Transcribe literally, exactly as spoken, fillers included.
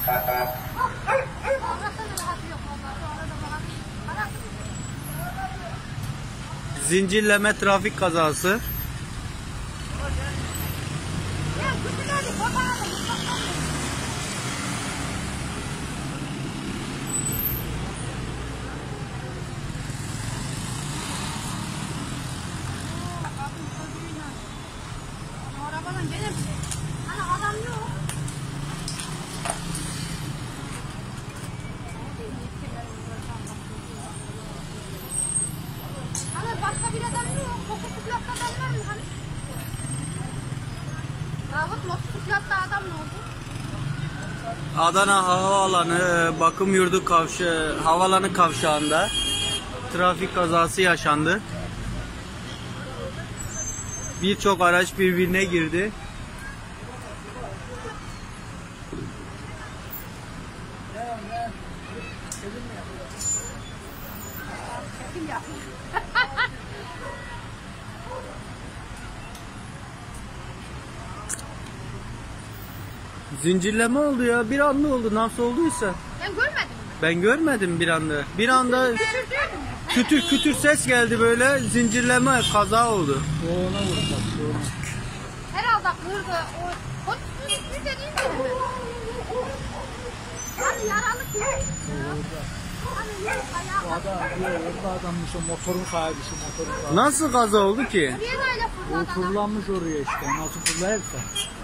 Zincirleme trafik kazası. Arabadan gelip hani adam yok. Hani başka bir adam yok. Motosikletle adam var mı? Hani? Davut motosikletle adam ne oldu? Adana Havaalanı Bakım Yurdu kavşağı, havaalanı kavşağında trafik kazası yaşandı. Birçok araç birbirine girdi. Zincirleme oldu ya. Bir anda oldu. Nasıl olduysa. Ben görmedim. Ben görmedim bir anda. Bir anda kütür kütür ses geldi böyle. Zincirleme kaza oldu. Herhalde kırdı. O, o bir dediğin gibi mi? Hani yaralı ki. Hani yok ayağı. O adam diyor, orada adammış o motorun sahibi, şu motorun sahibi. Nasıl kaza oldu ki? Niye böyle O fırladı adam? fırlanmış oraya işte, nasıl fırlayırsa.